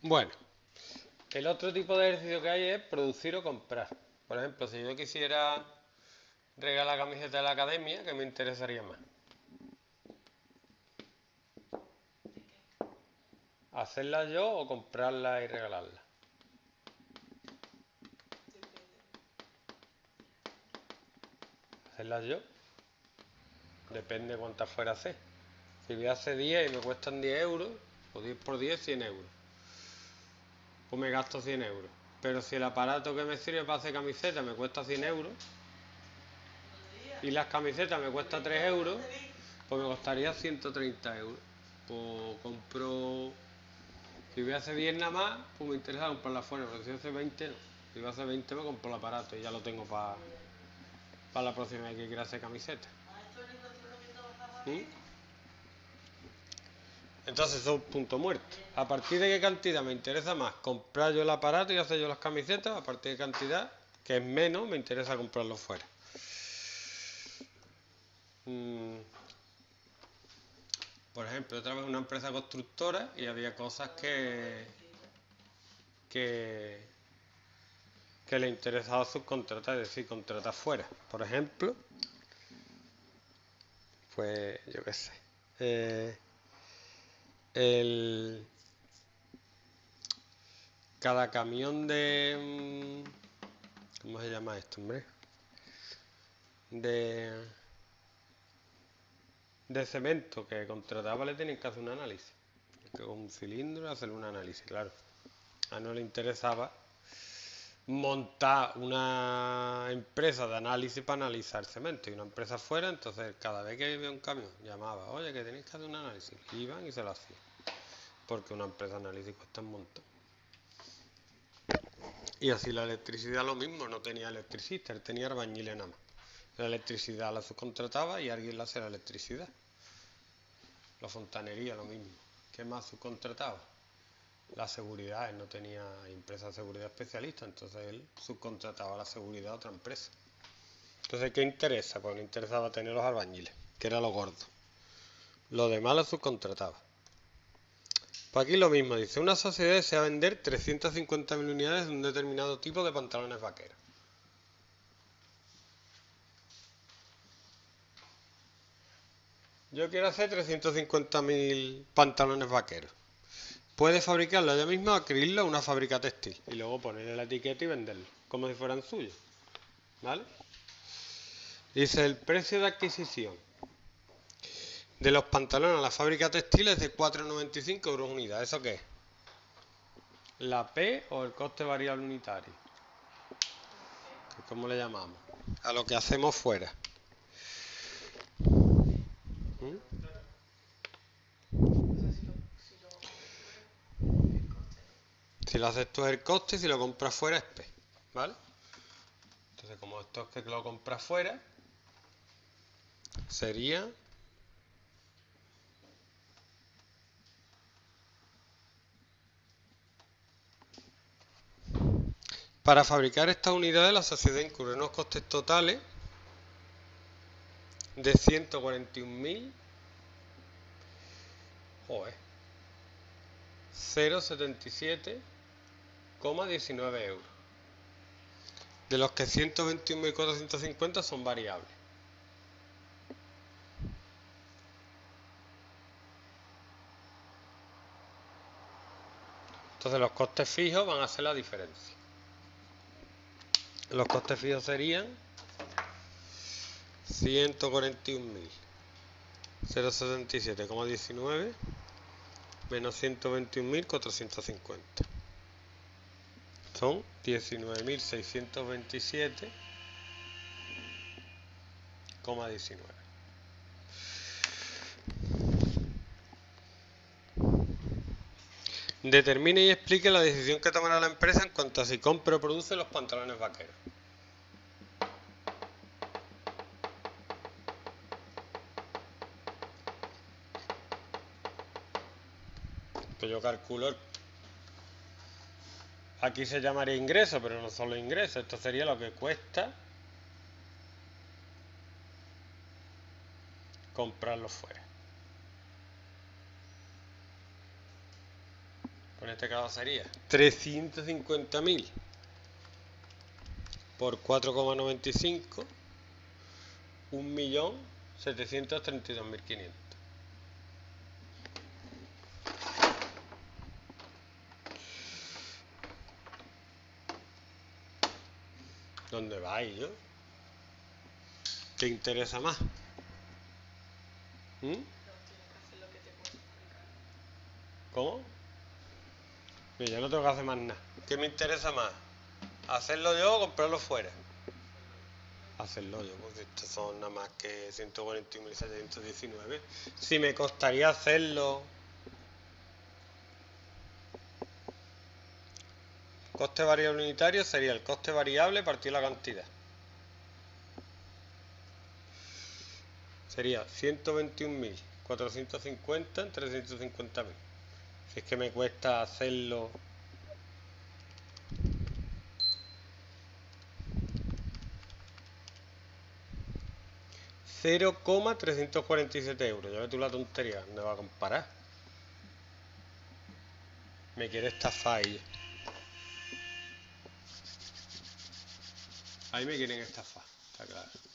Bueno, el otro tipo de ejercicio que hay es producir o comprar. Por ejemplo, si yo quisiera regalar camiseta de la academia, ¿qué me interesaría más? ¿Hacerlas yo o comprarlas y regalarlas? ¿Hacerlas yo? Depende cuántas fuera a hacer. Si voy a hacer 10 y me cuestan 10 euros, pues 10 por 10, 100 euros. Pues me gasto 100 euros. Pero si el aparato que me sirve para hacer camisetas me cuesta 100 euros y las camisetas me cuestan 3 euros, pues me costaría 130 euros. Pues compro. Si voy a hacer 10 nada más, pues me interesa comprarla fuera, pero si voy a hacer 20 no. Si voy a hacer 20 me compro el aparato y ya lo tengo para la próxima vez que quiera hacer camisetas. ¿Mm? Entonces eso es un punto muerto. ¿A partir de qué cantidad me interesa más comprar yo el aparato y hacer yo las camisetas? A partir de qué cantidad, que es menos, me interesa comprarlo fuera. Por ejemplo, yo trabajé en una empresa constructora y había cosas que le interesaba subcontratar, es decir, contratar fuera. Por ejemplo, pues yo qué sé. El, cada camión de... ¿Cómo se llama esto, hombre? De cemento que contrataba le tienen que hacer un análisis. Con un cilindro hacer un análisis, claro. A no le interesaba montar una empresa de análisis para analizar cemento y una empresa fuera, entonces cada vez que había un camión llamaba, oye, que tenéis que hacer un análisis, iban y se lo hacían, porque una empresa de análisis cuesta un montón. Y así la electricidad lo mismo, no tenía electricista, él tenía albañiles nada más. La electricidad la subcontrataba y alguien le hacía la electricidad. La fontanería lo mismo. ¿Qué más subcontrataba? La seguridad, él no tenía empresa de seguridad especialista, entonces él subcontrataba la seguridad a otra empresa. Entonces, ¿qué interesa? Pues le interesaba tener los albañiles, que era lo gordo. Lo demás lo subcontrataba. Pues aquí lo mismo, dice, una sociedad desea vender 350.000 unidades de un determinado tipo de pantalones vaqueros. Yo quiero hacer 350.000 pantalones vaqueros. Puede fabricarlo ella misma o adquirirlo a una fábrica textil y luego ponerle la etiqueta y venderlo, como si fueran suyos. ¿Vale? Dice, el precio de adquisición de los pantalones a la fábrica textil es de 4,95 euros unidad. ¿Eso qué es? ¿La P o el coste variable unitario? ¿Cómo le llamamos? A lo que hacemos fuera. ¿Mm? Si lo haces tú es el coste, si lo compras fuera es P. ¿Vale? Entonces, como esto es que lo compras fuera, sería... Para fabricar estas unidades, la sociedad incurre en unos costes totales de 141.000, joder, 0,77,19 euros, de los que 121.450 son variables. Entonces los costes fijos van a ser la diferencia. Los costes fijos serían 141.077,19 menos 121.450. Son 19.627,19. Determine y explique la decisión que tomará la empresa en cuanto a si compra o produce los pantalones vaqueros. Que yo calculo, aquí se llamaría ingreso, pero no solo ingreso, esto sería lo que cuesta comprarlos fuera. Con este caso sería 350.000 por 4,95, 1.732.500. ¿Dónde vais yo? ¿Te interesa más? ¿Cómo? Yo no tengo que hacer más nada. ¿Qué me interesa más? ¿Hacerlo yo o comprarlo fuera? Hacerlo yo, porque estos son nada más que 141.719. Si me costaría hacerlo... Coste variable unitario sería el coste variable partido la cantidad. Sería 121.450 en 350.000. Si es que me cuesta hacerlo... 0,347 euros. Ya ves tú la tontería. ¿Dónde va a comparar? Me quiere estafar ahí. Ahí me quieren estafar, está claro.